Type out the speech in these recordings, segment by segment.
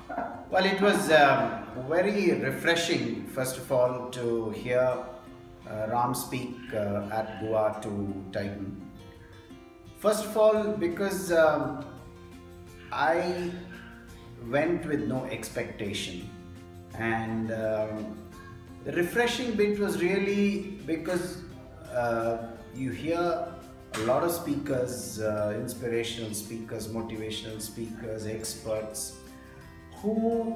Well, it was very refreshing, first of all, to hear Ram speak at Goa to Titan. First of all, because I went with no expectation, and the refreshing bit was really because you hear a lot of speakers, inspirational speakers, motivational speakers, experts, who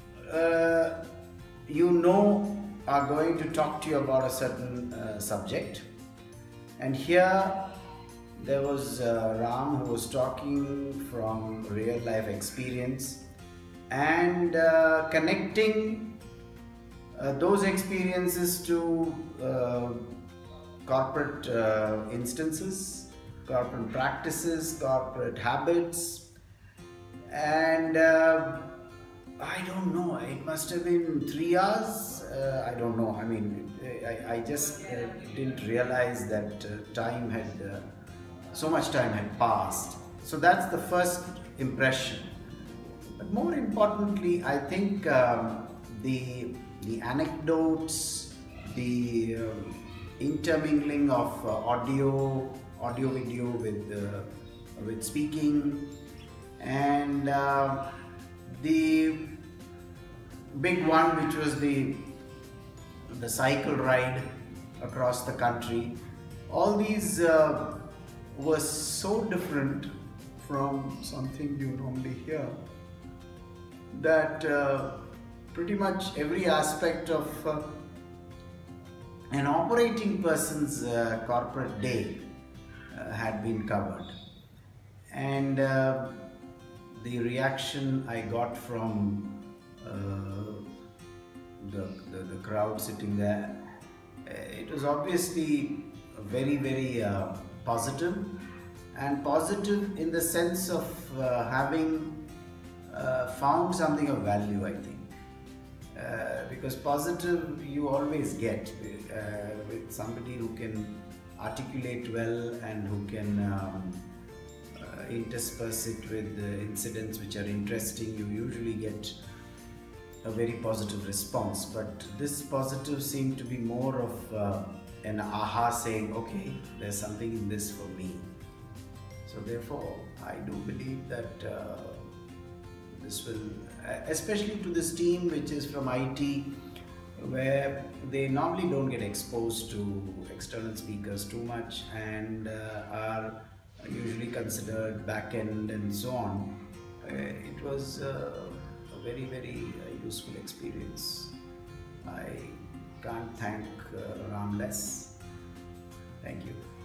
are going to talk to you about a certain subject. And here there was Ram, who was talking from real life experience and connecting those experiences to corporate instances, corporate practices, corporate habits. And I don't know, it must have been 3 hours. I don't know. I mean, I just didn't realize that so much time had passed. So that's the first impression. But more importantly, I think the anecdotes, the intermingling of audio video with speaking, and the big one, which was the cycle ride across the country. All these were so different from something you normally hear, that pretty much every aspect of an operating person's corporate day had been covered. And the reaction I got from the crowd sitting there, it was obviously very positive, and positive in the sense of having found something of value, I think. Because positive you always get with somebody who can articulate well and who can intersperse it with incidents which are interesting. You usually get a very positive response, but this positive seemed to be more of an aha, saying, okay, there's something in this for me. So therefore I do believe that this will, especially to this team which is from IT, where they normally don't get exposed to external speakers too much and are usually considered back-end and so on. It was a very useful experience. I can't thank Ram less. Thank you.